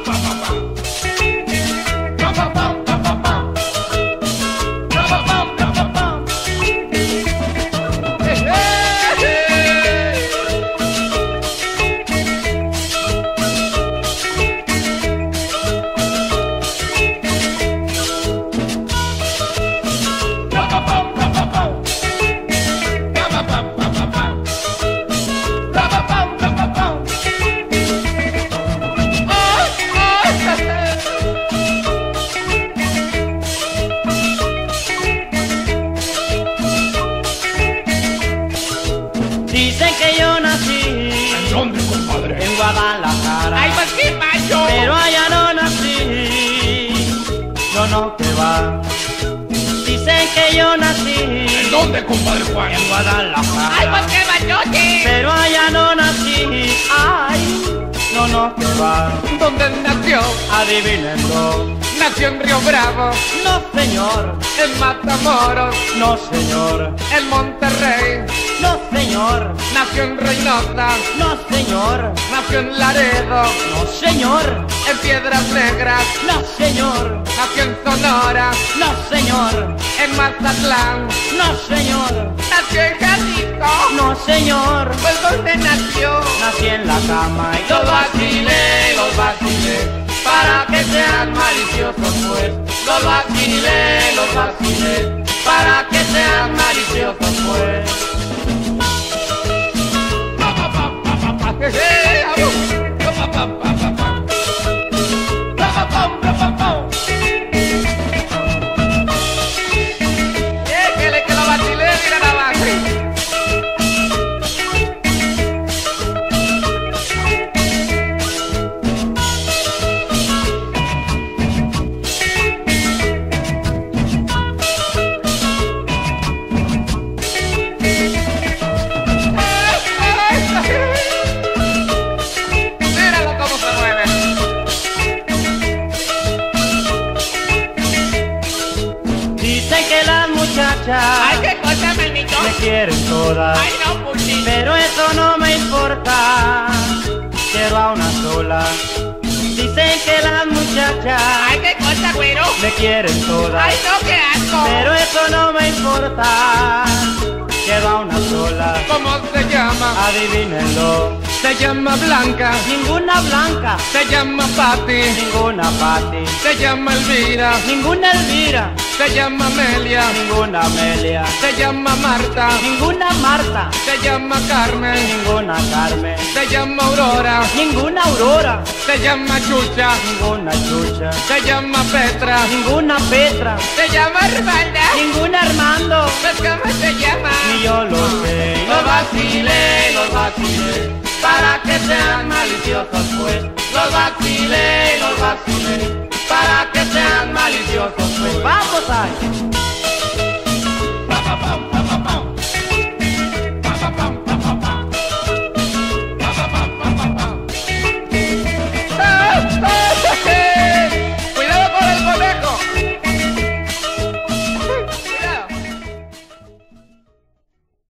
Dicen que yo nací. ¿En dónde, compadre? En Guadalajara. ¡Ay, pues qué macho! Pero allá no nací. No, que va. Dicen que yo nací. ¿En dónde, compadre Juan? En Guadalajara. ¡Ay, pues qué machote! Pero allá no nací. Ay, no, que va. ¿Dónde nació? Adivínenlo. Nació en Río Bravo, No, señor. en Matamoros, No, señor. en Monterrey. No, señor. Nació en Reynosa, No, señor. nació en Laredo, No, señor. en Piedras Negras, No, señor. nació en Sonora, No, señor. en Mazatlán, No, señor. nació en Jalisco. No, señor. Pues ¿dónde nació? Nací en la cama y Los vacilé, para que sean maliciosos pues. Los vacilé, para que sean maliciosos pues. Déjele que lo vacilé, mira la base. Míralo cómo se mueve. dicen que las muchachas Ay, qué cosa, manito. me quieren todas, Ay, no, Puchi. pero eso no me importa. Quiero a una sola. Dicen que las muchachas Ay, qué cosa, güero. me quieren todas, Ay, no, qué asco. pero eso no me importa. Quiero a una sola. ¿Cómo se llama? Adivínenlo. Se llama Blanca. Ninguna Blanca, Se llama Patti. ninguna Patti, Se llama Elvira. ninguna Elvira, Se llama Amelia. ninguna Amelia, Se llama Marta. ninguna Marta, Se llama Carmen. ninguna Carmen, Se llama Aurora. ninguna Aurora, Se llama Chucha. ninguna Chucha, Se llama Petra. ninguna Petra, Se llama Armanda. ninguna Armando, Pues ¿cómo se llama? ni yo lo sé. Los vacilé, para que sean maliciosos pues. Los vacilé, para que sean maliciosos pues. Vamos ahí. Pa, pa, pa, pa, pa,